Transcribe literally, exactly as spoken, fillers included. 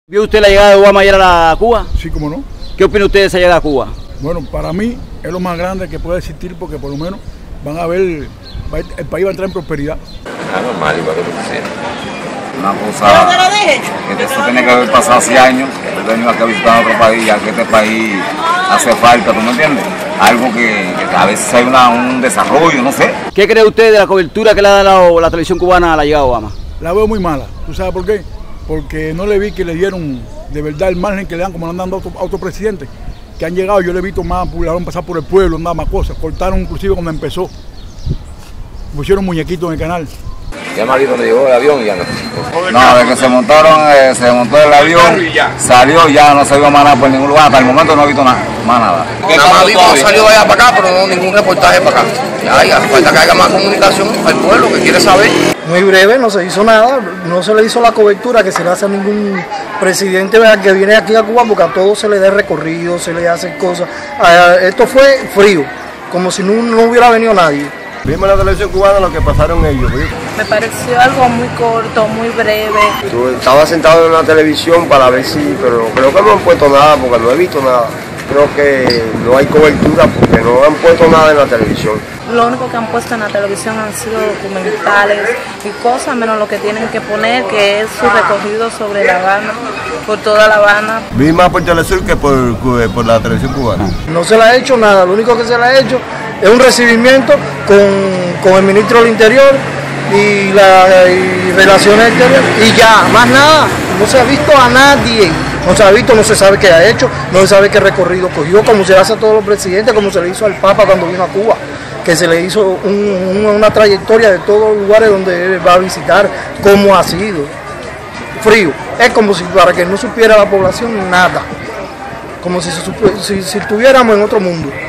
¿Vio usted la llegada de Obama ayer a Cuba? Sí, cómo no. ¿Qué opina usted de esa llegada a Cuba? Bueno, para mí es lo más grande que puede existir porque por lo menos van a ver, el país va a entrar en prosperidad. Es normal, igual que tú quisieras. Una cosa que eso tiene que haber pasado hace años, que he venido aquí a visitar otro país, ya que este país hace falta, ¿tú me entiendes? Algo que, que a veces hay una, un desarrollo, no sé. ¿Qué cree usted de la cobertura que le ha dado la televisión cubana a la llegada de Obama? La veo muy mala. ¿Tú sabes por qué? Porque no le vi que le dieron de verdad el margen que le dan como le han dado a otros presidentes que han llegado. Yo le he visto más, han pasado por el pueblo, nada más cosas. Cortaron inclusive cuando empezó. Pusieron muñequitos en el canal. Ya Marito le llegó el avión y ya no. No, de que se montaron, eh, se montó el avión, salió, ya no se vio más nada por ningún lugar. Hasta el momento no he visto nada, más nada. Nada más vimos salió de allá para acá, pero no ningún reportaje para acá. Ya, ya, falta que haya más comunicación al pueblo que quiere saber. Muy breve, no se hizo nada, no se le hizo la cobertura que se le hace a ningún presidente que viene aquí a Cuba, porque a todos se le da recorrido, se le hacen cosas. Esto fue frío, como si no, no hubiera venido nadie. Vimos en la televisión cubana lo que pasaron ellos. ¿Sí? Me pareció algo muy corto, muy breve. Yo estaba sentado en la televisión para ver si, pero creo que no han puesto nada porque no he visto nada. Creo que no hay cobertura porque no han puesto nada en la televisión. Lo único que han puesto en la televisión han sido documentales y cosas, menos lo que tienen que poner, que es su recorrido sobre La Habana, por toda La Habana. Vi más por Telesur que por, por la televisión cubana. No se le ha hecho nada, lo único que se le ha hecho es un recibimiento con, con el ministro del Interior y, la, y Relaciones Exteriores y ya, más nada, no se ha visto a nadie. No se ha visto, no se sabe qué ha hecho, no se sabe qué recorrido cogió, como se hace a todos los presidentes, como se le hizo al Papa cuando vino a Cuba, que se le hizo un, un, una trayectoria de todos los lugares donde él va a visitar, cómo ha sido. Frío, es como si para que no supiera la población nada, como si, si, si estuviéramos en otro mundo.